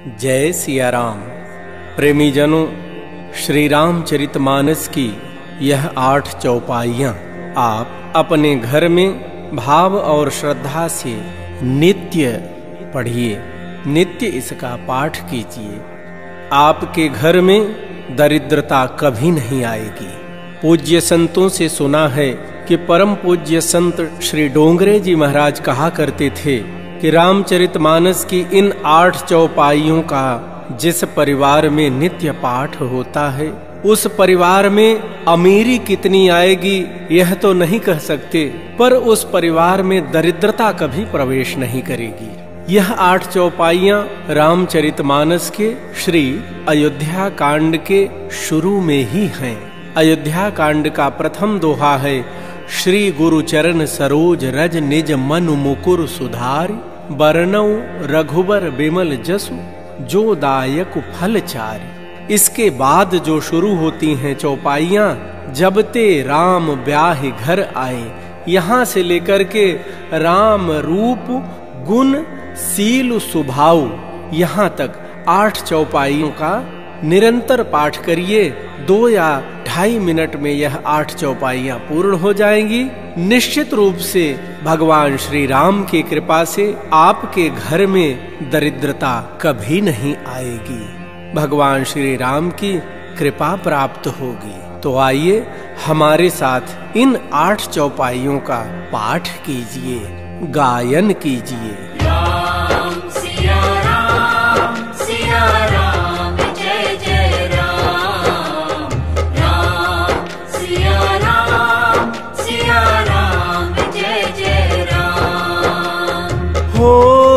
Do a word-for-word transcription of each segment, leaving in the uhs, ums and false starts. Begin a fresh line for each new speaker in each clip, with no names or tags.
जय सिया राम। प्रेमी जनों, श्री रामचरितमानस की यह आठ चौपाइयाँ आप अपने घर में भाव और श्रद्धा से नित्य पढ़िए, नित्य इसका पाठ कीजिए। आपके घर में दरिद्रता कभी नहीं आएगी। पूज्य संतों से सुना है कि परम पूज्य संत श्री डोंगरे जी महाराज कहा करते थे कि रामचरितमानस की इन आठ चौपाइयों का जिस परिवार में नित्य पाठ होता है, उस परिवार में अमीरी कितनी आएगी यह तो नहीं कह सकते, पर उस परिवार में दरिद्रता कभी प्रवेश नहीं करेगी। यह आठ चौपाइयाँ रामचरितमानस के श्री अयोध्या कांड के शुरू में ही हैं। अयोध्या कांड का प्रथम दोहा है, श्री गुरु चरण सरोज रज निज मनु मुकुर सुधारि, बरनऊ रघुबर बिमल जसु जो दायक फल चारि। इसके बाद जो शुरू होती हैं चौपाइयाँ, जब ते राम ब्याहि घर आए, यहाँ से लेकर के राम रूप गुण सील सुभाव यहाँ तक आठ चौपाइयों का निरंतर पाठ करिए। दो या ढाई मिनट में यह आठ चौपाइयाँ पूर्ण हो जाएंगी। निश्चित रूप से भगवान श्री राम की कृपा से आपके घर में दरिद्रता कभी नहीं आएगी, भगवान श्री राम की कृपा प्राप्त होगी। तो आइए हमारे साथ इन आठ चौपाइयों का पाठ कीजिए, गायन कीजिए।
राम सिया राम सिया राम जय जय राम, राम सिया राम सिया राम जय जय राम।
हो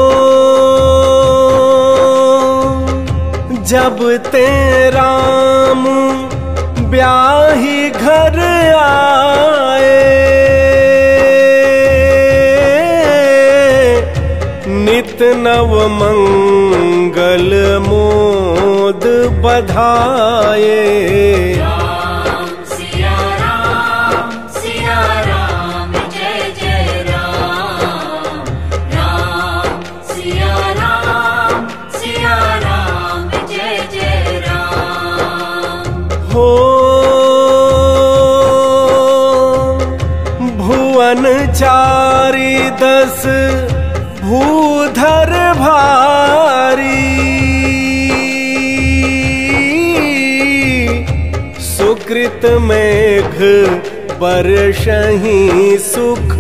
जब ते राम ब्याहि घर आए, नित नव मंगल मोद बधाए।
राम सिया राम सिया राम जय जय राम, राम सिया राम सिया राम जय जय राम।
हो भुवन चारि दस भूधर भारी, सुकृत मेघ बरषहि सुख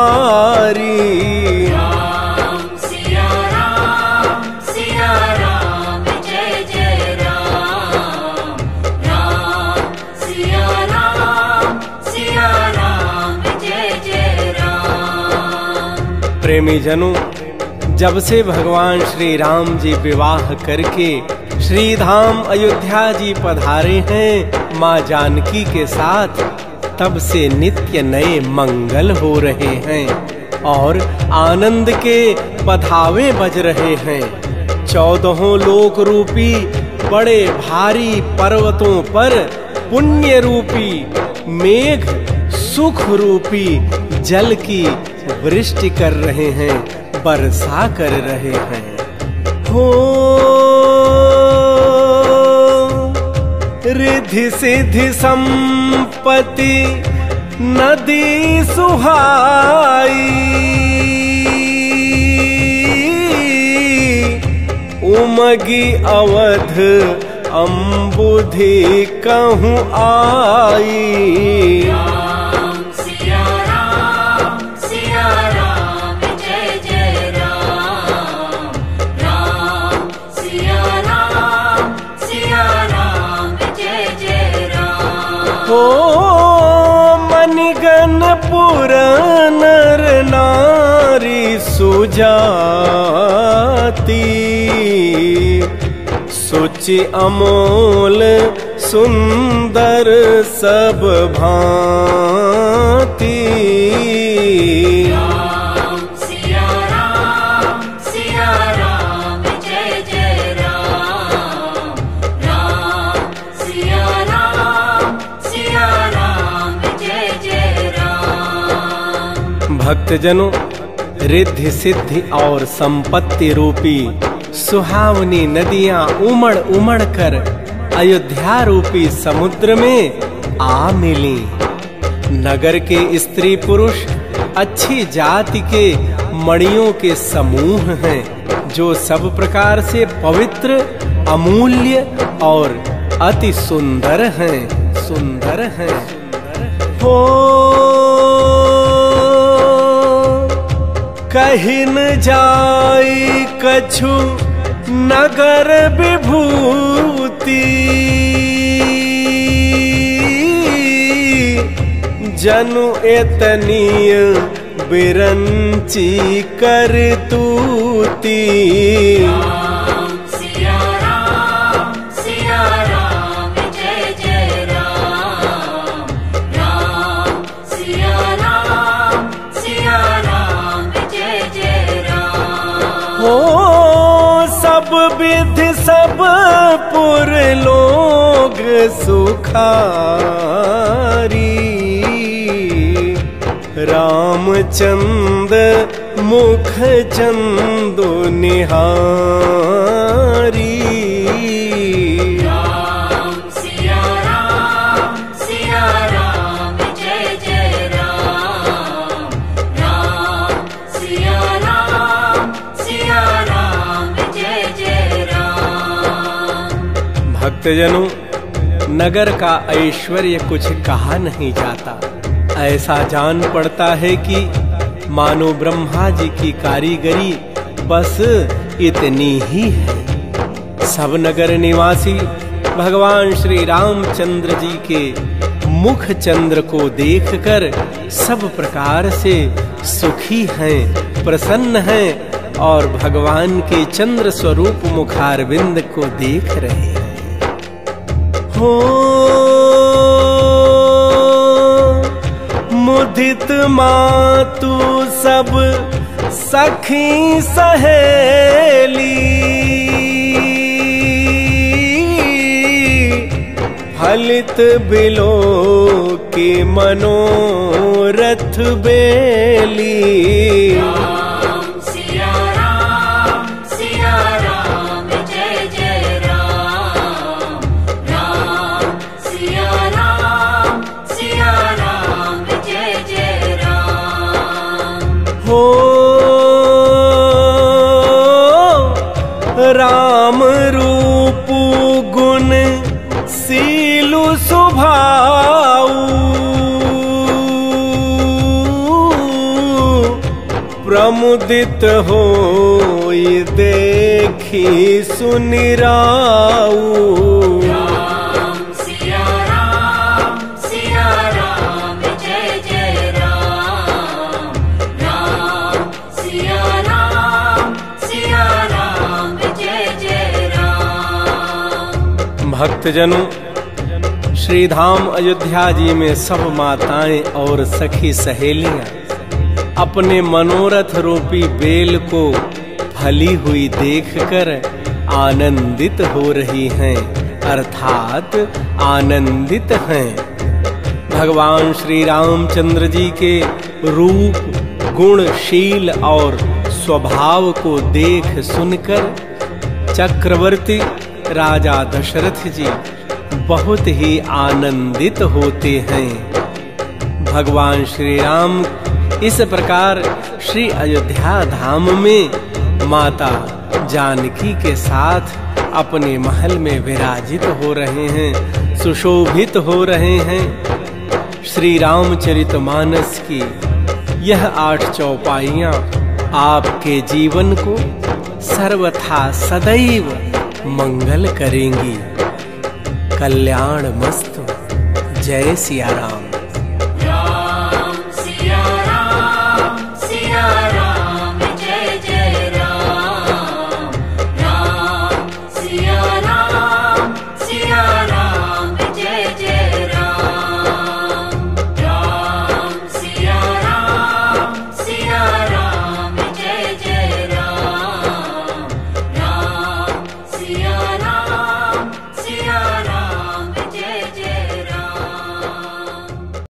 बारी।
राम सिया राम सिया राम जय जय राम, राम सिया राम सिया राम जय जय राम।
प्रेमी जनों, जब से भगवान श्री राम जी विवाह करके श्री धाम अयोध्या जी पधारे हैं माँ जानकी के साथ, तब से नित्य नए मंगल हो रहे हैं और आनंद के पधावे बज रहे हैं। चौदहों लोक रूपी बड़े भारी पर्वतों पर पुण्य रूपी मेघ सुख रूपी जल की वृष्टि कर रहे हैं, वर्षा कर रहे हैं। हो रिद्धि सिद्धि संपत्ति नदी सुहाई, उमगी अवध अम्बुधि कहूँ आई।
राम सिया राम सिया राम जय जय राम, राम सिया राम सिया राम जय जय राम।
हो मनिगन पुर नर नारी सुजाति, सुचि अमोल सुंदर सब भांति।
राम सिया राम सिया राम जय जय राम, राम सिया राम सिया राम जय जय राम।
भक्तजनों, रिद्धि सिद्धि और संपत्ति रूपी सुहावनी नदियां उमड़ उमड़ कर अयोध्या रूपी समुद्र में आ मिली। नगर के स्त्री पुरुष अच्छी जाति के मणियों के समूह हैं, जो सब प्रकार से पवित्र, अमूल्य और अति सुंदर हैं, सुंदर हैं। हो कहीं न जाई कछु नगर विभूति, जनु एतनीय बिरंची करतूती।
राम सिया राम सिया राम जय जय राम। राम सिया राम सिया राम जय जय राम।
हो सब विधि सब पुर लोग सुखारी, रामचंद मुख चंदो निहारी।
राम सिया राम सिया राम जय जय राम। राम सिया राम सिया राम जय जय राम।
भक्तजनों, नगर का ऐश्वर्य कुछ कहा नहीं जाता। ऐसा जान पड़ता है कि मानो ब्रह्मा जी की कारीगरी बस इतनी ही है। सब नगर निवासी भगवान श्री रामचंद्र जी के मुख चंद्र को देखकर सब प्रकार से सुखी हैं, प्रसन्न हैं और भगवान के चंद्र स्वरूप मुखारविंद को देख रहे हैं। हो मुदित मातु सब सखी सहेली, फलित बिलो के मनोरथ बेली।
राम सिया राम सिया राम जय जय राम। राम सिया राम सिया राम जय जय राम।
हो राम रूप गुण सीलु सुभाऊ, प्रमुदित होई देखी सुनिराऊ।
राम सिया राम सिया राम जय जय राम। राम सिया राम सिया राम जय जय राम।
भक्तजनों, श्री धाम अयोध्या जी में सब माताएं और सखी सहेलियां अपने मनोरथ रूपी बेल को फली हुई देखकर आनंदित हो रही हैं, अर्थात आनंदित हैं। भगवान श्री रामचंद्र जी के रूप, गुण, शील और स्वभाव को देख सुनकर चक्रवर्ती राजा दशरथ जी बहुत ही आनंदित होते हैं। भगवान श्री राम इस प्रकार श्री अयोध्या धाम में माता जानकी के साथ अपने महल में विराजित हो रहे हैं, सुशोभित हो रहे हैं। श्री रामचरितमानस की यह आठ चौपाइयां आपके जीवन को सर्वथा सदैव मंगल करेंगी। कल्याण मस्तु। जय सिया राम।